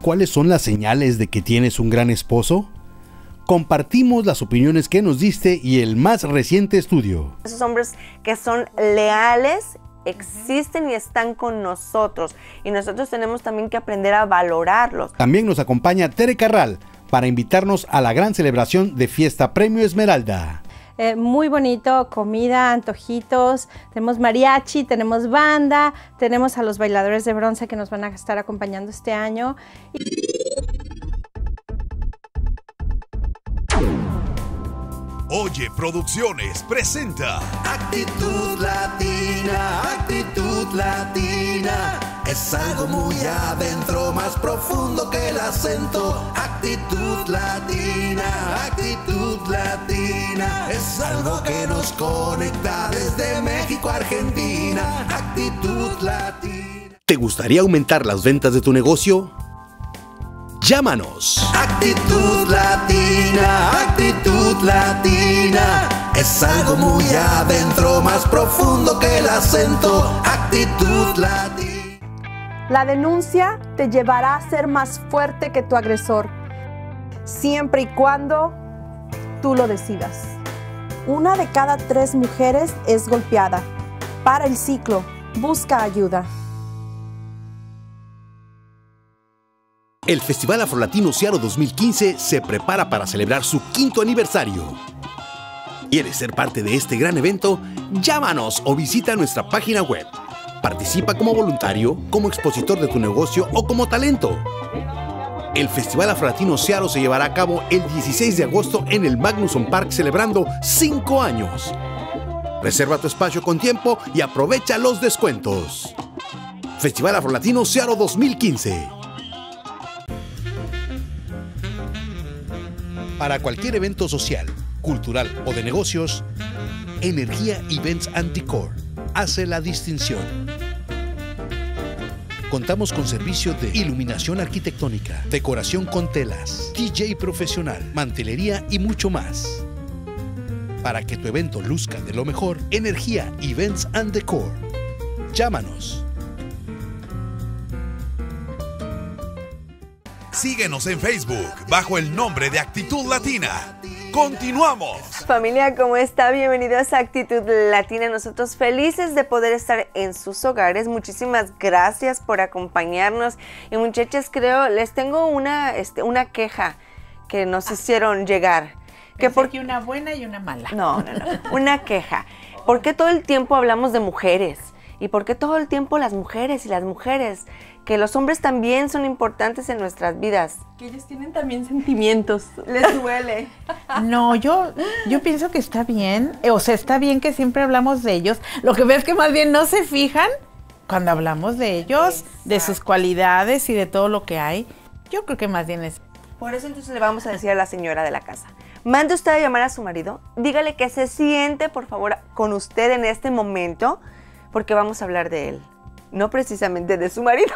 cuáles son las señales de que tienes un gran esposo? Compartimos las opiniones que nos diste y el más reciente estudio. Esos hombres que son leales existen y están con nosotros, y nosotros tenemos también que aprender a valorarlos. También nos acompaña Tere Carral para invitarnos a la gran celebración de Fiesta Premio Esmeralda. Muy bonito, comida, antojitos, tenemos mariachi, tenemos banda, tenemos a los bailadores de bronce que nos van a estar acompañando este año. Oye Producciones presenta Actitud Latina, Actitud Latina. Es algo muy adentro, más profundo que el acento. Actitud Latina, Actitud Latina. Es algo que nos conecta desde México a Argentina. Actitud Latina. ¿Te gustaría aumentar las ventas de tu negocio? Llámanos. Actitud Latina, Actitud Latina. Es algo muy adentro, más profundo que el acento. Actitud Latina. La denuncia te llevará a ser más fuerte que tu agresor, siempre y cuando tú lo decidas. 1 de cada 3 mujeres es golpeada. Para el ciclo, busca ayuda. El Festival Afrolatino Seattle 2015 se prepara para celebrar su 5º aniversario. ¿Quieres ser parte de este gran evento? Llámanos o visita nuestra página web. Participa como voluntario, como expositor de tu negocio o como talento. El Festival Afrolatino Seattle se llevará a cabo el 16 de agosto en el Magnuson Park, celebrando 5 años. Reserva tu espacio con tiempo y aprovecha los descuentos. Festival Afrolatino Seattle 2015. Para cualquier evento social, cultural o de negocios, Energía Events and Decor hace la distinción. Contamos con servicio de iluminación arquitectónica, decoración con telas, DJ profesional, mantelería y mucho más. Para que tu evento luzca de lo mejor, Energía Events and Decor. Llámanos. Síguenos en Facebook bajo el nombre de Actitud Latina. ¡Continuamos! Familia, ¿cómo está? Bienvenidos a Actitud Latina. Nosotros felices de poder estar en sus hogares. Muchísimas gracias por acompañarnos. Y muchachas, les tengo una queja que nos hicieron llegar. Que una buena y una mala. No. Una queja. ¿Por qué todo el tiempo hablamos de mujeres? ¿Y por qué todo el tiempo las mujeres y las mujeres? Que los hombres también son importantes en nuestras vidas. Que ellos tienen también sentimientos. Les duele. No, yo pienso que está bien. O sea, está bien que siempre hablamos de ellos. Lo que veo es que más bien no se fijan cuando hablamos de ellos, exacto, de sus cualidades y de todo lo que hay. Yo creo que más bien es... Por eso entonces le vamos a decir a la señora de la casa. Mande usted a llamar a su marido. Dígale que se siente, por favor, con usted en este momento, porque vamos a hablar de él. No precisamente de su marido,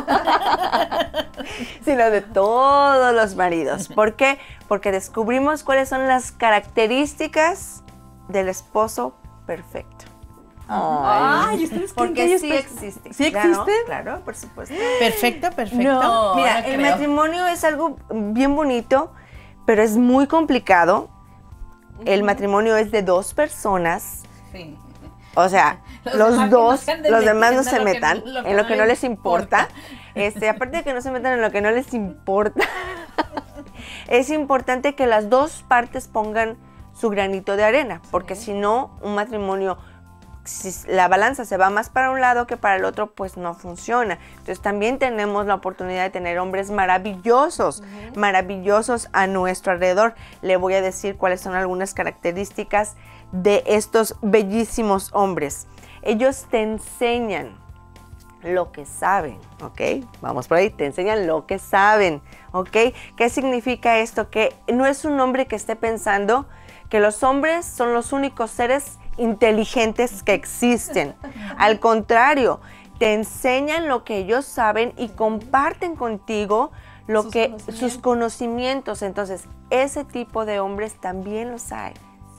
sino de todos los maridos. ¿Por qué? Porque descubrimos cuáles son las características del esposo perfecto. Ay, ¿ustedes creen que porque sí existe. ¿Sí existe? Claro, por supuesto. Perfecto. No, mira, el matrimonio es algo bien bonito, pero es muy complicado. El matrimonio es de 2 personas. Sí. O sea, los demás no se metan en lo que no les importa. Aparte de que no se metan en lo que no les importa, es importante que las 2 partes pongan su granito de arena, porque si no, un matrimonio, si la balanza se va más para un lado que para el otro, pues no funciona. Entonces también tenemos la oportunidad de tener hombres maravillosos, maravillosos a nuestro alrededor. Le voy a decir cuáles son algunas características de estos bellísimos hombres. Ellos te enseñan lo que saben, ¿ok? Vamos por ahí, te enseñan lo que saben, ¿ok? ¿Qué significa esto? Que no es un hombre que esté pensando que los hombres son los únicos seres inteligentes que existen. Al contrario, te enseñan lo que ellos saben y comparten contigo sus conocimientos. Entonces, ese tipo de hombres también los hay. Sí.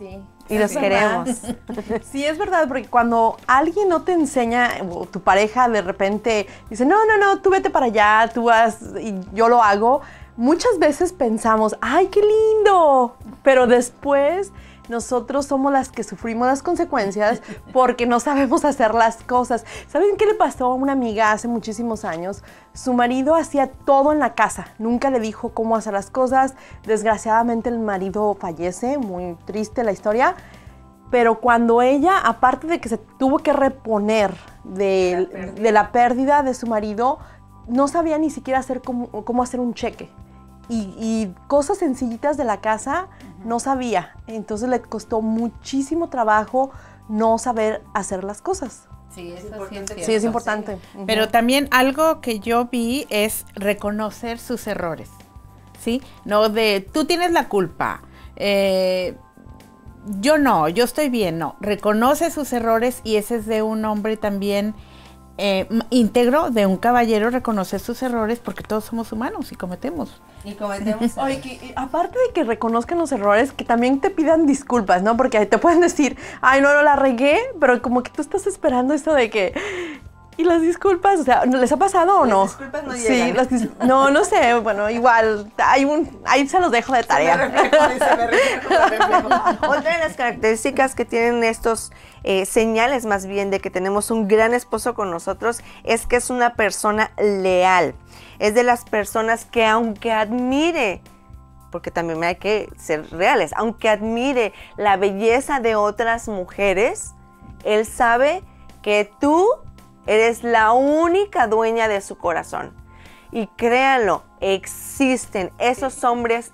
Y los queremos. Sí, es verdad, porque cuando alguien no te enseña, o tu pareja de repente dice, no, tú vete para allá, tú vas y yo lo hago, muchas veces pensamos, ¡ay, qué lindo! Pero después nosotros somos las que sufrimos las consecuencias porque no sabemos hacer las cosas. ¿Saben qué le pasó a una amiga hace muchísimos años? Su marido hacía todo en la casa, nunca le dijo cómo hacer las cosas. Desgraciadamente el marido fallece, muy triste la historia. Pero cuando ella, aparte de que se tuvo que reponer de la pérdida de su marido, no sabía ni siquiera hacer cómo hacer un cheque. Y cosas sencillitas de la casa no sabía. Entonces le costó muchísimo trabajo no saber hacer las cosas. Sí, sí, es importante. Sí. Pero también algo que yo vi es reconocer sus errores, ¿sí? No de, tú tienes la culpa, yo no, yo estoy bien, no. Reconoce sus errores y ese es de un hombre también íntegro, de un caballero, reconocer sus errores porque todos somos humanos y cometemos. Oye, aparte de que reconozcan los errores, que también te pidan disculpas, ¿no? Porque te pueden decir, ay, no la regué, pero como que tú estás esperando esto de que... ¿Y las disculpas? O sea, ¿les ha pasado o no? Las disculpas no llegan. Sí, no sé, bueno, igual, ahí se los dejo de tarea. Otra de las características que tienen estos señales más bien de que tenemos un gran esposo con nosotros es que es una persona leal. Es de las personas que aunque admire, porque también hay que ser reales, aunque admire la belleza de otras mujeres, él sabe que tú eres la única dueña de su corazón. Y créanlo, existen, esos hombres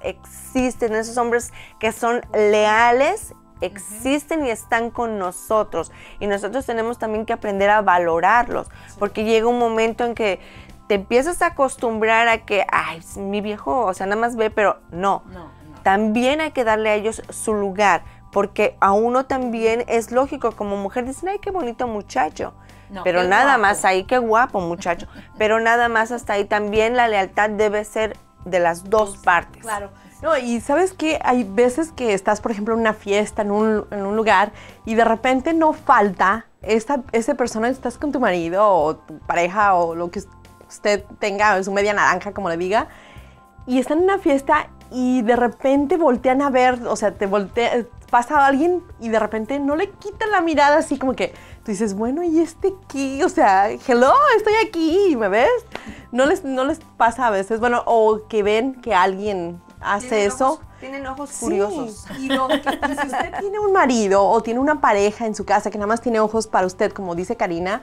que son leales, existen y están con nosotros. Y nosotros tenemos también que aprender a valorarlos, porque llega un momento en que te empiezas a acostumbrar a que, ay, mi viejo, o sea, nada más ve, pero no. También hay que darle a ellos su lugar, porque a uno también es lógico, como mujer, dicen, ay, qué bonito muchacho. Pero nada más ahí, qué guapo muchacho. Pero nada más hasta ahí. También la lealtad debe ser de las dos partes. Claro. No, y ¿sabes qué? Hay veces que estás, por ejemplo, en una fiesta, en un lugar, y de repente no falta esa persona, estás con tu marido o tu pareja o lo que usted tenga, su media naranja, como le diga, y están en una fiesta y de repente voltean a ver, o sea, pasa alguien y de repente no le quitan la mirada así como que tú dices, bueno, ¿y este qué? O sea, hello, estoy aquí, ¿me ves? No les pasa a veces, bueno, o que ven que alguien hace eso. Tienen ojos curiosos. Sí, y si usted tiene un marido o tiene una pareja en su casa que nada más tiene ojos para usted, como dice Karina,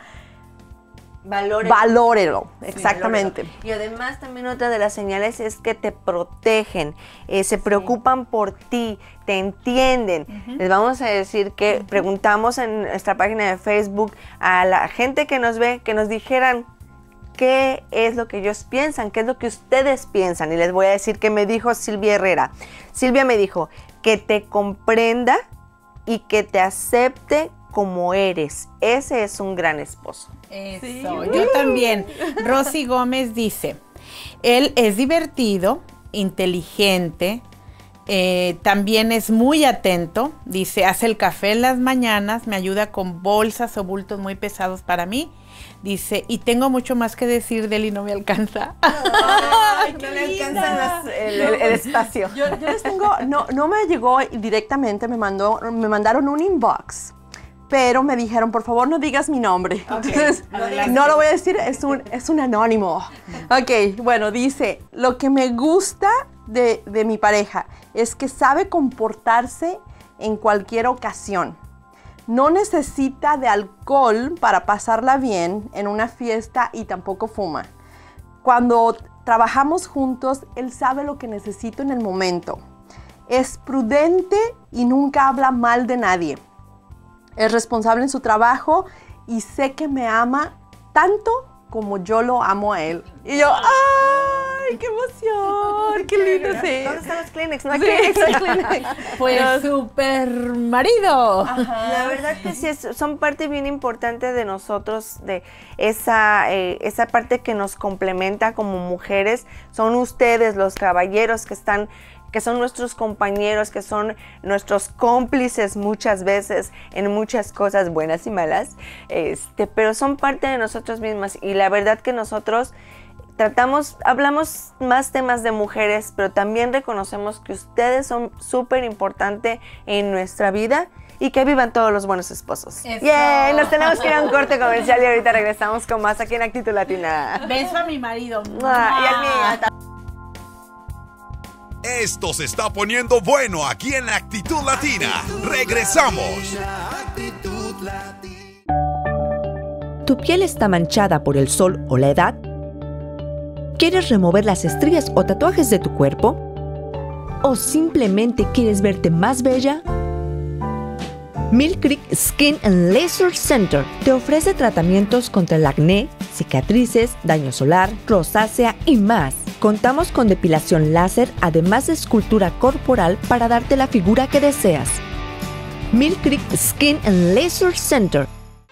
valórelo, exactamente. Valórelo. Y además también otra de las señales es que te protegen, se preocupan por ti, te entienden. Les vamos a decir que preguntamos en nuestra página de Facebook a la gente que nos ve, que nos dijeran qué es lo que ellos piensan, qué es lo que ustedes piensan. Y les voy a decir que me dijo Silvia Herrera. Silvia me dijo que te comprenda y que te acepte como eres. Ese es un gran esposo. Eso, sí. Yo también. Rosy Gómez dice, él es divertido, inteligente, también es muy atento, dice, hace el café en las mañanas, me ayuda con bolsas o bultos muy pesados para mí, dice, y tengo mucho más que decir de él y no me alcanza. Ay, no le alcanza el espacio. Yo les tengo, no me llegó directamente, me mandaron un inbox, pero me dijeron, por favor, no digas mi nombre. Okay. Entonces, no lo voy a decir, es un anónimo. Ok, bueno, dice, lo que me gusta de mi pareja es que sabe comportarse en cualquier ocasión. No necesita de alcohol para pasarla bien en una fiesta y tampoco fuma. Cuando trabajamos juntos, él sabe lo que necesito en el momento. Es prudente y nunca habla mal de nadie. Es responsable en su trabajo y sé que me ama tanto como yo lo amo a él. Y yo, ¡ay, qué emoción! ¡Qué lindo! Sí. ¿Dónde están los Kleenex? No hay Kleenex. Pues súper marido. Ajá. La verdad que sí, son parte bien importante de nosotros, de esa parte que nos complementa como mujeres. Son ustedes, los caballeros, que están que son nuestros compañeros, que son nuestros cómplices muchas veces en muchas cosas buenas y malas, pero son parte de nosotros mismas, y la verdad que nosotros hablamos más temas de mujeres, pero también reconocemos que ustedes son súper importantes en nuestra vida y que vivan todos los buenos esposos. ¡Yeah! Nos tenemos que ir a un corte comercial y ahorita regresamos con más aquí en Actitud Latina. Beso a mi marido. Y al mío. Esto se está poniendo bueno aquí en Actitud Latina. ¡Regresamos! ¿Tu piel está manchada por el sol o la edad? ¿Quieres remover las estrías o tatuajes de tu cuerpo? ¿O simplemente quieres verte más bella? Mill Creek Skin and Laser Center te ofrece tratamientos contra el acné, cicatrices, daño solar, rosácea y más. Contamos con depilación láser, además de escultura corporal para darte la figura que deseas. Mill Creek Skin and Laser Center.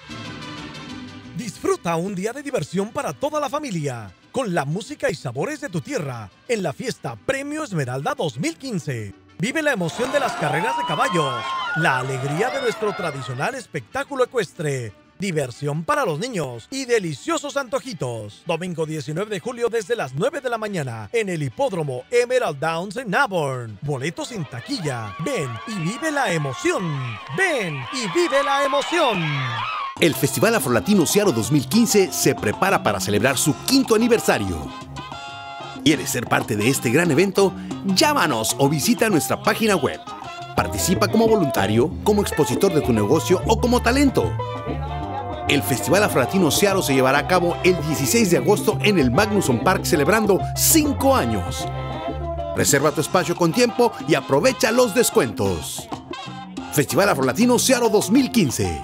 Disfruta un día de diversión para toda la familia, con la música y sabores de tu tierra, en la fiesta Premio Esmeralda 2015. Vive la emoción de las carreras de caballos, la alegría de nuestro tradicional espectáculo ecuestre, diversión para los niños y deliciosos antojitos. Domingo 19 de julio desde las 9 de la mañana en el hipódromo Emerald Downs en Auburn. Boletos en taquilla. Ven y vive la emoción. Ven y vive la emoción. El Festival Afrolatino Seattle 2015 se prepara para celebrar su 5º aniversario. ¿Quieres ser parte de este gran evento? Llámanos o visita nuestra página web. Participa como voluntario, como expositor de tu negocio o como talento. El Festival Afrolatino Seattle se llevará a cabo el 16 de agosto en el Magnuson Park, celebrando 5 años. Reserva tu espacio con tiempo y aprovecha los descuentos. Festival Afrolatino Seattle 2015.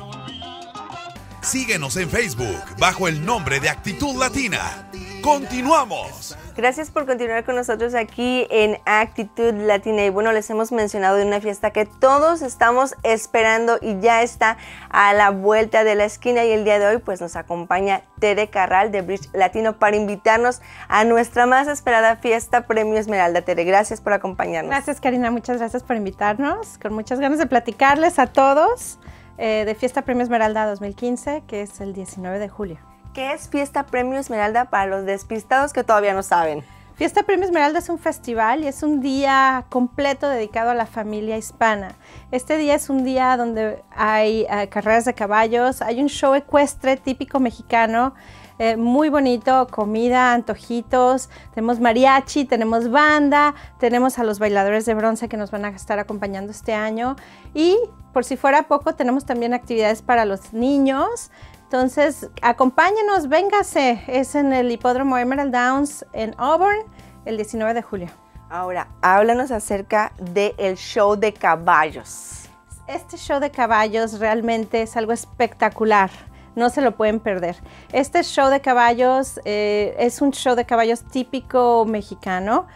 Síguenos en Facebook bajo el nombre de Actitud Latina. ¡Continuamos! Gracias por continuar con nosotros aquí en Actitud Latina. Y bueno, les hemos mencionado de una fiesta que todos estamos esperando y ya está a la vuelta de la esquina. Y el día de hoy pues nos acompaña Tere Carral de Bridge Latino para invitarnos a nuestra más esperada fiesta Premio Esmeralda. Tere, gracias por acompañarnos. Gracias, Karina, muchas gracias por invitarnos. Con muchas ganas de platicarles a todos de Fiesta Premio Esmeralda 2015, que es el 19 de julio. ¿Qué es Fiesta Premio Esmeralda para los despistados que todavía no saben? Fiesta Premio Esmeralda es un festival y es un día completo dedicado a la familia hispana. Este día es un día donde hay carreras de caballos, hay un show ecuestre típico mexicano, muy bonito, comida, antojitos, tenemos mariachi, tenemos banda, tenemos a los bailadores de bronce que nos van a estar acompañando este año y por si fuera poco tenemos también actividades para los niños. Entonces, acompáñenos, véngase, es en el hipódromo Emerald Downs en Auburn el 19 de julio. Ahora, háblanos acerca del show de caballos. Este show de caballos realmente es algo espectacular, no se lo pueden perder. Este show de caballos es un show de caballos típico mexicano.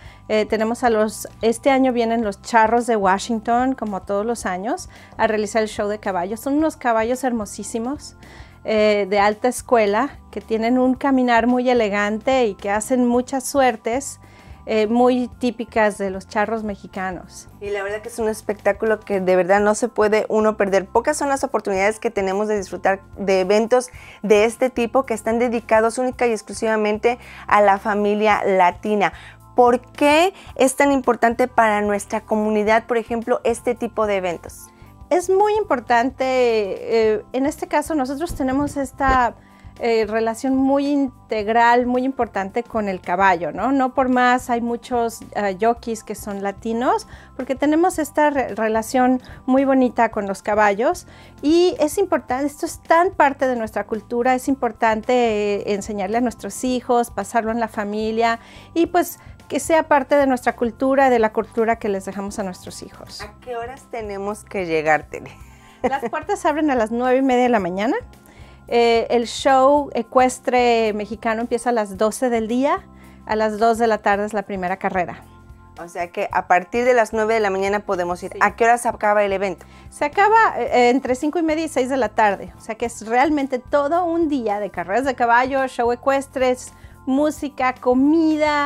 Este año vienen los charros de Washington, como todos los años, a realizar el show de caballos. Son unos caballos hermosísimos. De alta escuela, que tienen un caminar muy elegante y que hacen muchas suertes muy típicas de los charros mexicanos. Y la verdad que es un espectáculo que de verdad no se puede uno perder. Pocas son las oportunidades que tenemos de disfrutar de eventos de este tipo que están dedicados única y exclusivamente a la familia latina. ¿Por qué es tan importante para nuestra comunidad, por ejemplo, este tipo de eventos? Es muy importante, en este caso nosotros tenemos esta relación muy integral, muy importante con el caballo, ¿no? No por más hay muchos jockeys que son latinos, porque tenemos esta relación muy bonita con los caballos y es importante, esto es tan parte de nuestra cultura, es importante enseñarle a nuestros hijos, pasarlo en la familia y pues que sea parte de nuestra cultura, de la cultura que les dejamos a nuestros hijos. ¿A qué horas tenemos que llegar, Tere? Las puertas se abren a las 9:30 de la mañana. El show ecuestre mexicano empieza a las 12 del día. A las 2 de la tarde es la primera carrera. O sea que a partir de las 9 de la mañana podemos ir. Sí. ¿A qué hora se acaba el evento? Se acaba entre 5:30 y 6 de la tarde. O sea que es realmente todo un día de carreras de caballo, show ecuestres, música, comida,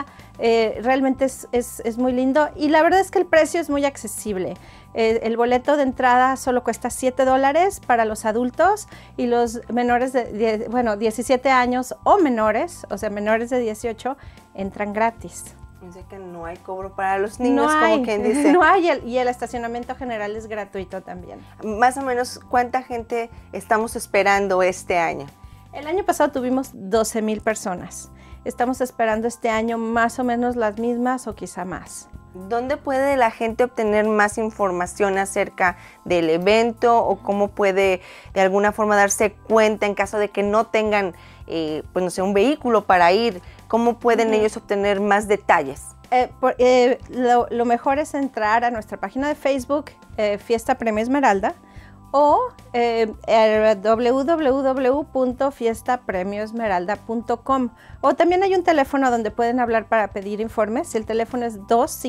Realmente es muy lindo y la verdad es que el precio es muy accesible. El boleto de entrada solo cuesta $7 para los adultos y los menores de 17 años o menores, o sea, menores de 18, entran gratis. Dice que no hay cobro para los niños, como quien dice. No hay, y el estacionamiento general es gratuito también. Más o menos, ¿cuánta gente estamos esperando este año? El año pasado tuvimos 12,000 personas. Estamos esperando este año más o menos las mismas o quizá más. ¿Dónde puede la gente obtener más información acerca del evento o cómo puede de alguna forma darse cuenta en caso de que no tengan pues no sé, un vehículo para ir? ¿Cómo pueden ellos obtener más detalles? Lo mejor es entrar a nuestra página de Facebook, Fiesta Premio Esmeralda, o www.fiestapremioesmeralda.com, o también hay un teléfono donde pueden hablar para pedir informes. El teléfono es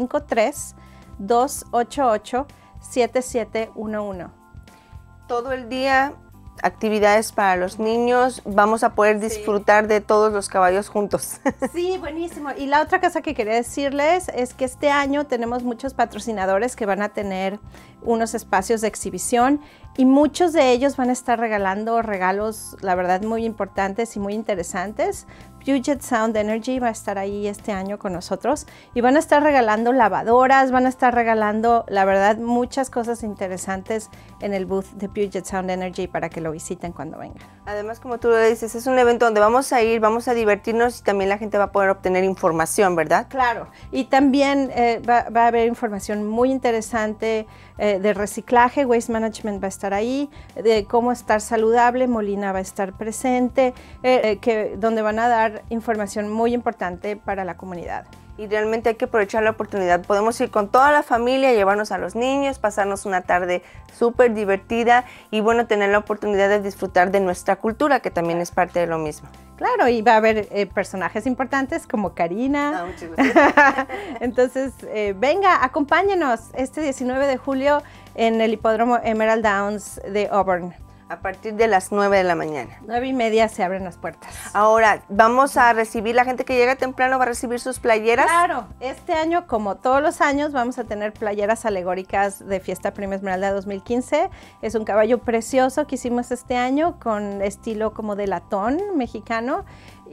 253-288-7711. Todo el día, actividades para los niños, vamos a poder disfrutar de todos los caballos juntos. Sí, buenísimo. Y la otra cosa que quería decirles es que este año tenemos muchos patrocinadores que van a tener unos espacios de exhibición y muchos de ellos van a estar regalando regalos, la verdad, muy importantes y muy interesantes. Puget Sound Energy va a estar ahí este año con nosotros y van a estar regalando lavadoras, van a estar regalando, la verdad, muchas cosas interesantes en el booth de Puget Sound Energy para que lo visiten cuando vengan. Además, como tú lo dices, es un evento donde vamos a ir, vamos a divertirnos y también la gente va a poder obtener información, ¿verdad? Claro, y también va a haber información muy interesante de reciclaje. Waste Management va a estar ahí, de cómo estar saludable. Molina va a estar presente, donde van a dar información muy importante para la comunidad. Y realmente hay que aprovechar la oportunidad. Podemos ir con toda la familia, llevarnos a los niños, pasarnos una tarde súper divertida y bueno, tener la oportunidad de disfrutar de nuestra cultura, que también es parte de lo mismo. Claro, y va a haber personajes importantes como Karina. Entonces, venga, acompáñenos este 19 de julio en el hipódromo Emerald Downs de Auburn. A partir de las 9 de la mañana. 9:30 se abren las puertas. Ahora, vamos a recibir, la gente que llega temprano va a recibir sus playeras. Claro, este año, como todos los años, vamos a tener playeras alegóricas de Fiesta Premio Esmeralda 2015. Es un caballo precioso que hicimos este año con estilo como de latón mexicano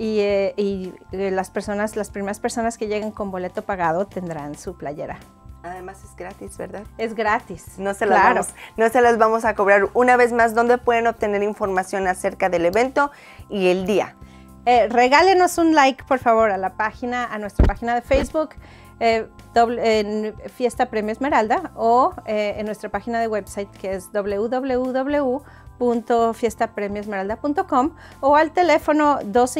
y las primeras personas que lleguen con boleto pagado tendrán su playera. Además es gratis, ¿verdad? Es gratis. No se las vamos a cobrar. Una vez más, ¿dónde pueden obtener información acerca del evento y el día? Regálenos un like, por favor, a nuestra página de Facebook, en Fiesta Premio Esmeralda, o en nuestra página de website, que es www.fiestapremioesmeralda.com, o al teléfono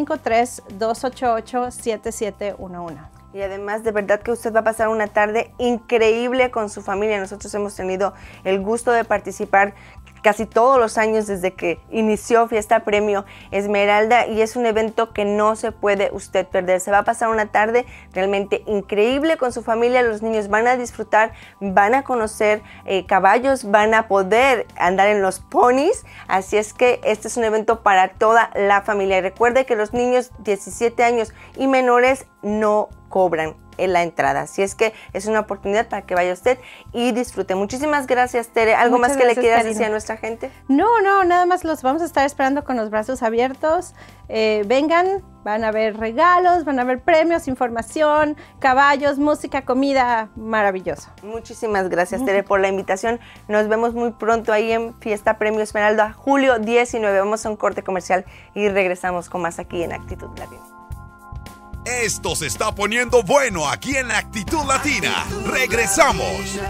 253-288-7711. Y además, de verdad que usted va a pasar una tarde increíble con su familia. Nosotros hemos tenido el gusto de participar casi todos los años desde que inició Fiesta Premio Esmeralda y es un evento que no se puede usted perder. Se va a pasar una tarde realmente increíble con su familia. Los niños van a disfrutar, van a conocer caballos, van a poder andar en los ponis. Así es que este es un evento para toda la familia. Y recuerde que los niños 17 años y menores no cobran en la entrada. Así es que es una oportunidad para que vaya usted y disfrute. Muchísimas gracias, Tere. ¿Algo más que le quieras decir a nuestra gente? No, nada más los vamos a estar esperando con los brazos abiertos. Vengan, van a ver regalos, van a ver premios, información, caballos, música, comida, maravilloso. Muchísimas gracias, Tere, por la invitación. Nos vemos muy pronto ahí en Fiesta Premio Esmeralda, julio 19. Vamos a un corte comercial y regresamos con más aquí en Actitud Latina. Esto se está poniendo bueno aquí en Actitud Latina. Regresamos.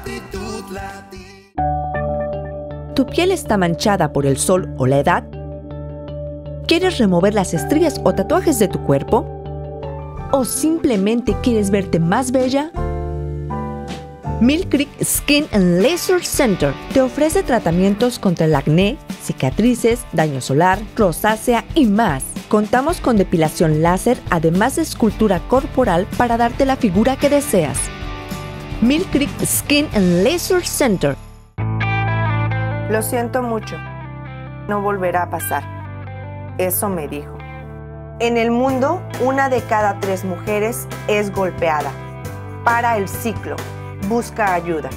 ¿Tu piel está manchada por el sol o la edad? ¿Quieres remover las estrías o tatuajes de tu cuerpo? ¿O simplemente quieres verte más bella? Mill Creek Skin and Laser Center te ofrece tratamientos contra el acné, cicatrices, daño solar, rosácea y más. Contamos con depilación láser, además de escultura corporal para darte la figura que deseas. Mill Creek Skin and Laser Center. Lo siento mucho. No volverá a pasar. Eso me dijo. En el mundo, 1 de cada 3 mujeres es golpeada. Para el ciclo. Busca ayuda.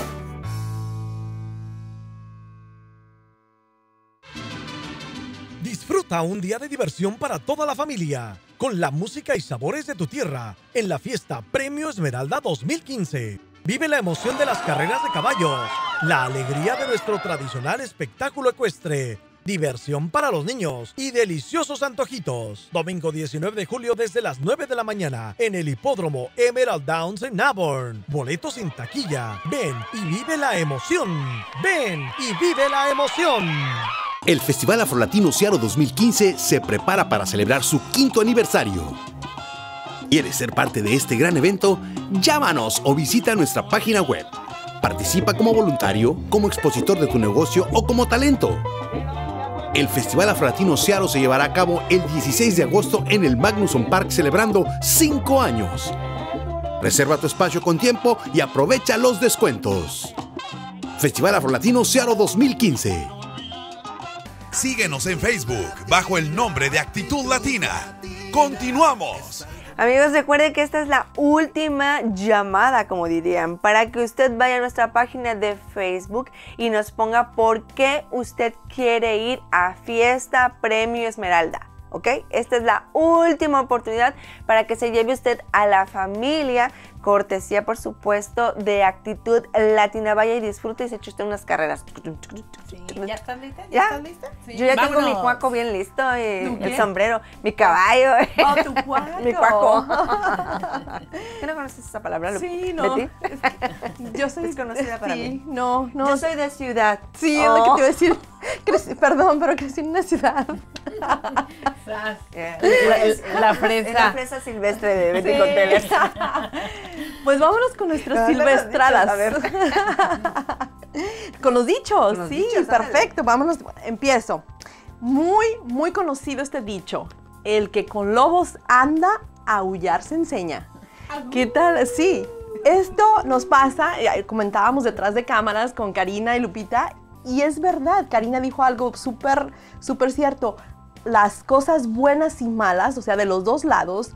Disfruta un día de diversión para toda la familia con la música y sabores de tu tierra en la fiesta Premio Esmeralda 2015. Vive la emoción de las carreras de caballos, la alegría de nuestro tradicional espectáculo ecuestre, diversión para los niños y deliciosos antojitos. Domingo 19 de julio desde las 9 de la mañana en el hipódromo Emerald Downs en Auburn. Boletos en taquilla. Ven y vive la emoción. Ven y vive la emoción. El Festival Afrolatino Seattle 2015 se prepara para celebrar su 5º aniversario. ¿Quieres ser parte de este gran evento? Llámanos o visita nuestra página web. Participa como voluntario, como expositor de tu negocio o como talento. El Festival Afrolatino Seattle se llevará a cabo el 16 de agosto en el Magnuson Park celebrando 5 años. Reserva tu espacio con tiempo y aprovecha los descuentos. Festival Afrolatino Seattle 2015. Síguenos en Facebook bajo el nombre de Actitud Latina. ¡Continuamos! Amigos, recuerden que esta es la última llamada, como dirían, para que usted vaya a nuestra página de Facebook y nos ponga por qué usted quiere ir a Fiesta Premio Esmeralda. ¿Ok? Esta es la última oportunidad para que se lleve usted a la familia, cortesía, por supuesto, de Actitud Latina. Vaya y disfrute y se eche usted unas carreras. Sí, ¿ya estás lista? ¿Ya? ¿Estás lista? Sí. Yo ya Vámonos. tengo mi cuaco bien listo, y el sombrero, mi caballo. Oh, tu cuaco. Mi cuaco. ¿Qué no conoces esa palabra, Sí, no. Betty? Yo soy desconocida para mí. No. Yo soy de ciudad. Sí, es lo que te iba a decir. Perdón, pero crecí en una ciudad. La fresa. Es la fresa silvestre de Betty Conteles. Pues vámonos con nuestras silvestradas. A ver. Con los dichos, Con los sí, dichos, perfecto. Vámonos, empiezo. Muy conocido este dicho. El que con lobos anda, a aullar se enseña. ¿Qué tal? Sí, esto nos pasa, comentábamos detrás de cámaras con Karina y Lupita, y es verdad, Karina dijo algo súper cierto. Las cosas buenas y malas, o sea, de los dos lados,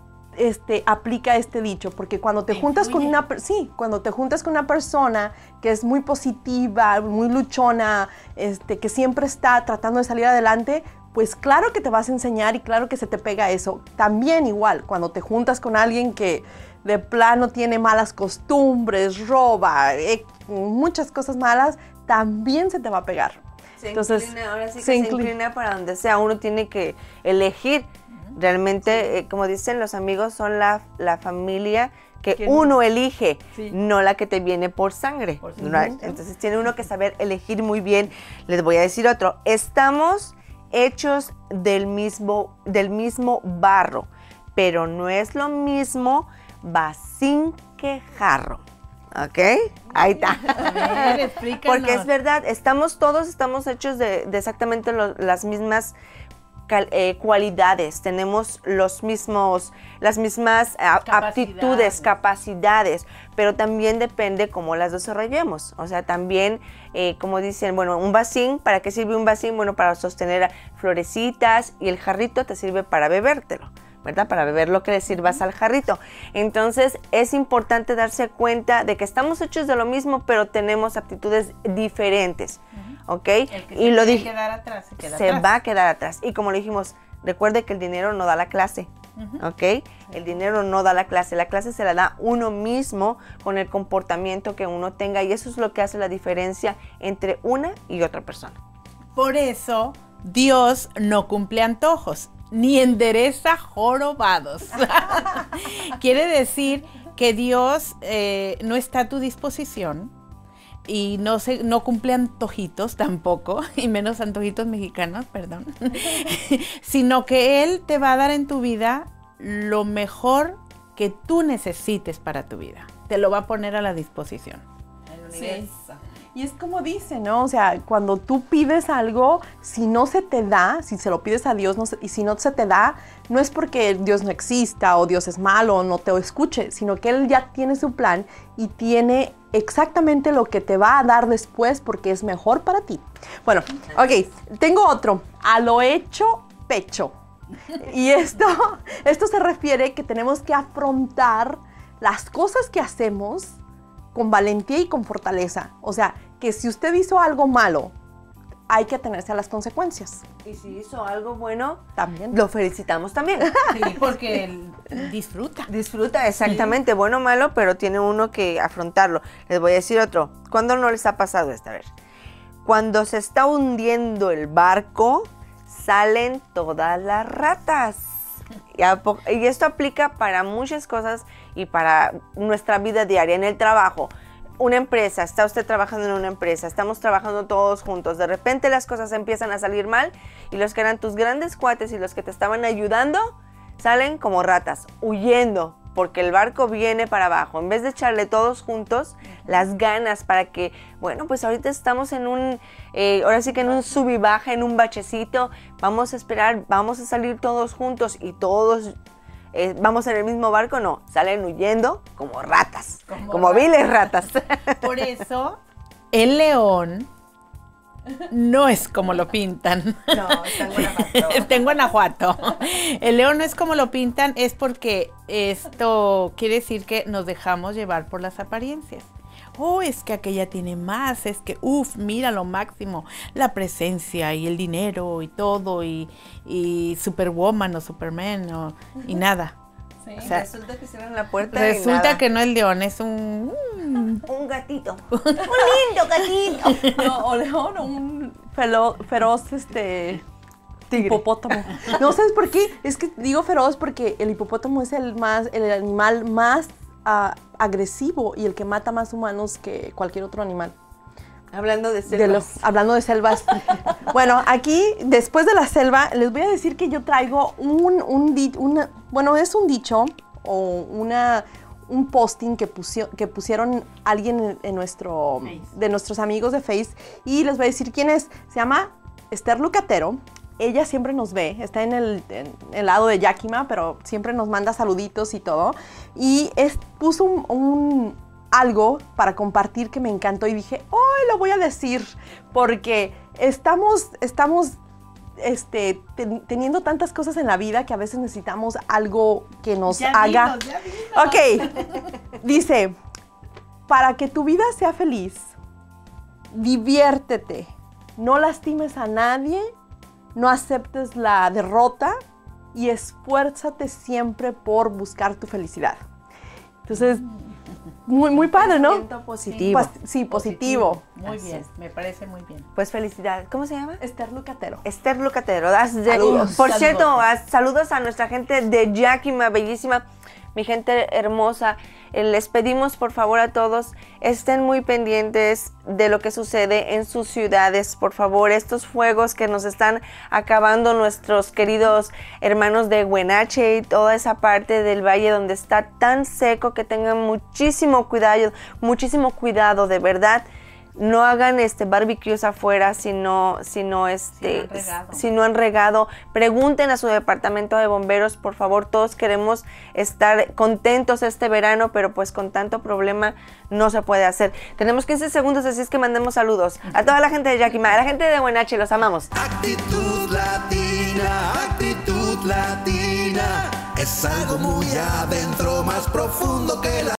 aplica este dicho, porque cuando te juntas con cuando te juntas con una persona que es muy positiva, muy luchona, que siempre está tratando de salir adelante, pues claro que te vas a enseñar y claro que se te pega eso. También igual, cuando te juntas con alguien que de plano tiene malas costumbres, roba, muchas cosas malas, también se te va a pegar. Ahora sí que se inclina para donde sea. Uno tiene que elegir. Realmente, como dicen los amigos, son la familia que uno elige, no la que te viene por sangre. Right? Entonces tiene uno que saber elegir muy bien. Les voy a decir otro. Estamos hechos del mismo barro, pero no es lo mismo vacín que jarro. ¿Ok? Ahí está. A ver, explícanos. Porque es verdad, todos estamos hechos de exactamente las mismas cualidades, tenemos las mismas aptitudes, capacidades, pero también depende cómo las desarrollemos. O sea, también, como dicen, bueno, un vasín, ¿para qué sirve un vasín? Bueno, para sostener florecitas, y el jarrito te sirve para bebértelo, ¿verdad? Para beber lo que le sirvas al jarrito. Entonces, es importante darse cuenta de que estamos hechos de lo mismo, pero tenemos aptitudes diferentes. ¿Ok? Y lo dije. Quedar atrás, se va a quedar atrás. Y como le dijimos, recuerde que el dinero no da la clase. ¿Ok? El dinero no da la clase se la da uno mismo con el comportamiento que uno tenga, y eso es lo que hace la diferencia entre una y otra persona. Por eso, Dios no cumple antojos, ni endereza jorobados. Quiere decir que Dios no está a tu disposición, y no cumple antojitos tampoco, y menos antojitos mexicanos, perdón, sino que Él te va a dar en tu vida lo mejor que tú necesites para tu vida. Te lo va a poner a la disposición. Sí. Y es como dice, ¿no? O sea, cuando tú pides algo, si no se te da, si se lo pides a Dios, y si no se te da, no es porque Dios no exista o Dios es malo o no te escuche, sino que Él ya tiene su plan y tiene exactamente lo que te va a dar después, porque es mejor para ti. Bueno, ok, tengo otro. A lo hecho, pecho. Y esto se refiere que tenemos que afrontar las cosas que hacemos con valentía y con fortaleza. O sea, que si usted hizo algo malo, hay que atenerse a las consecuencias. Y si hizo algo bueno, también lo felicitamos también. Sí, porque él disfruta. Disfruta, exactamente, sí. Bueno o malo, pero tiene uno que afrontarlo. Les voy a decir otro. ¿Cuándo no les ha pasado esta vez? Cuando se está hundiendo el barco, salen todas las ratas. Y esto aplica para muchas cosas y para nuestra vida diaria, en el trabajo. Una empresa, está usted trabajando en una empresa, estamos trabajando todos juntos, de repente las cosas empiezan a salir mal y los que eran tus grandes cuates y los que te estaban ayudando salen como ratas, huyendo, porque el barco viene para abajo. En vez de echarle todos juntos las ganas para que, bueno, pues ahorita estamos en un, ahora sí que en un sub y baja, en un bachecito, vamos a esperar, vamos a salir todos juntos y todos vamos en el mismo barco, no, salen huyendo como ratas, como viles ratas. Por eso, el león no es como lo pintan. No, está en Guanajuato. Está en Guanajuato. El león no es como lo pintan, es porque esto quiere decir que nos dejamos llevar por las apariencias. Oh, es que aquella tiene más, es que, mira lo máximo, la presencia y el dinero y todo, y Superwoman o Superman y nada. Sí, o sea, resulta que cierran la puerta resulta y nada. Que no es león, es un gatito. Un lindo gatito. No, o león o un feroz tigre. Hipopótamo. No sabes por qué, es que digo feroz porque el hipopótamo es el animal más agresivo y el que mata más humanos que cualquier otro animal. Hablando de selvas. Hablando de selvas. Bueno, aquí, después de la selva, les voy a decir que yo traigo bueno, es un dicho o un posting que pusieron alguien en de nuestros amigos de Face, y les voy a decir quién es. Se llama Esther Lucatero. Ella siempre nos ve, está en el lado de Yakima, pero siempre nos manda saluditos y todo. Y puso algo para compartir que me encantó y dije, ¡ay, lo voy a decir! Porque estamos teniendo tantas cosas en la vida que a veces necesitamos algo que nos haga... Ya vimos. Ok, dice, para que tu vida sea feliz, diviértete, no lastimes a nadie, no aceptes la derrota y esfuérzate siempre por buscar tu felicidad. Entonces, muy padre, ¿no? Positivo. Sí, positivo. Muy bien, me parece muy bien. Pues felicidades. ¿Cómo se llama? Esther Lucatero. Esther Lucatero. Saludos. Por cierto, saludos a nuestra gente de Yakima, bellísima, mi gente hermosa. Les pedimos por favor a todos, estén muy pendientes de lo que sucede en sus ciudades, por favor. Estos fuegos que nos están acabando nuestros queridos hermanos de Huenache y toda esa parte del valle donde está tan seco, que tengan muchísimo cuidado, de verdad. No hagan barbecues afuera si no han regado. Pregunten a su departamento de bomberos, por favor. Todos queremos estar contentos este verano, pero pues con tanto problema no se puede hacer. Tenemos 15 segundos, así es que mandemos saludos a toda la gente de Yakima, a la gente de Huenache, los amamos. Actitud latina, es algo muy adentro, más profundo que la